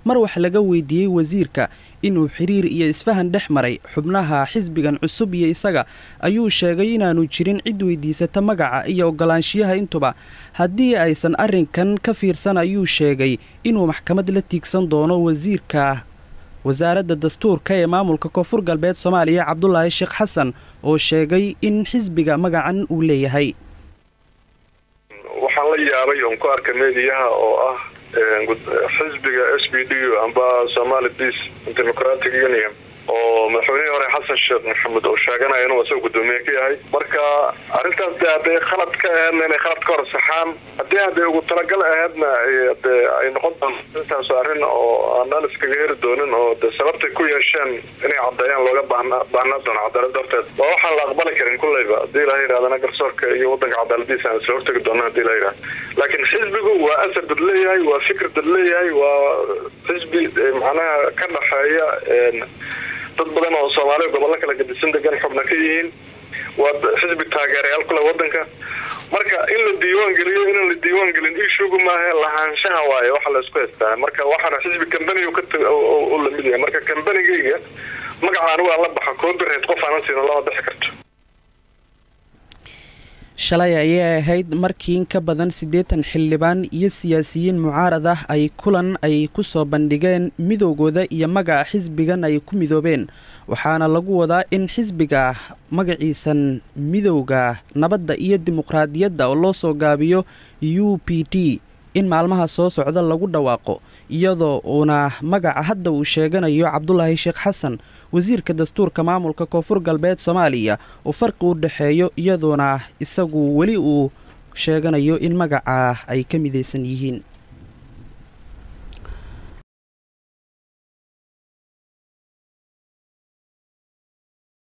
mar wax laga weydiiyey wasiirka inuu xiriir iyo isfahan dhex maray xubnaha xisbigan cusub iyo isaga ayuu sheegay inaanu jirin cid weydiisata magaca iyo ogolaanshiyaha intuba haddii aysan arrinkan ka fiirsan ayuu sheegay inuu maxkamad la tiigsan doono wasiirka wasaaradda dastuurka ee maamulka Koonfur Galbeed Soomaaliya Cabdullaahi Sheekh Xasan oo sheegay in xisbiga magacan uu leeyahay waxaan la yaabay oo ku arkay meediyaha oo ah xisbiga SPD amba Somali Peace Democratic Union oo madaxweynaha hore Xasan Sheekh Maxamed oo sheeganaya inuu soo gudoomiye ka yahay marka arintaas hadday khalad ka ahayn inay khalad ka horsaxaan hadday ugu talagal ahaydna ay noqon intaas arrin oo aan iskaga heri doonin oo sababta ku yeesheen inay caddeeyaan looga baahnaa doona cadaalad darteed waxa la aqbali karin kullayba hadii la yiraahdo garsoorka iyo wadanka cadaaladiisa aan soo hortagi doona hadii la yiraahdo laakiin xisbigu waa asad leeyahay waa fikrad leeyahay waa xisbi macnaha ka dhaxeeya dad badan oo Soomaaliya gobolka kala gedisan degan xubna ka yihiin waa xisbi taageerayaal kula wadanka marka in la diiwaan geliyo in la diiwaan gelin issue ma aha lahaanshaha waaye waxa la isku haystaa marka waxana xisbi company oo la mid yahay marka company-ga magacaanu waa la baxa copyright qof aan siin loo bixi karto shalay ayay ahayd markii in ka badan 80 xildhibaan iyo siyaasiyiin mucaarad ah ay kulan ay ku soo bandhigeen midowgooda iyo magaca xisbigan ay ku midoobeen waxaana lagu wadaa in xisbiga magaciisan midowga nabadda iyo dimuqraadiyadda oo loo soo gaabiyo UPD in maalmaha soo socda lagu dhawaaqo iyadoo uuna magaca hadda uu sheeganayo Cabdullaahi Sheekh Xasan wasiirka dastuurka maamulka Koonfur Galbeed Soomaaliya oo farqi u dhaxeeyo iyadoona isagu wali uu sheeganayo in magaca ay ka midaysan yihiin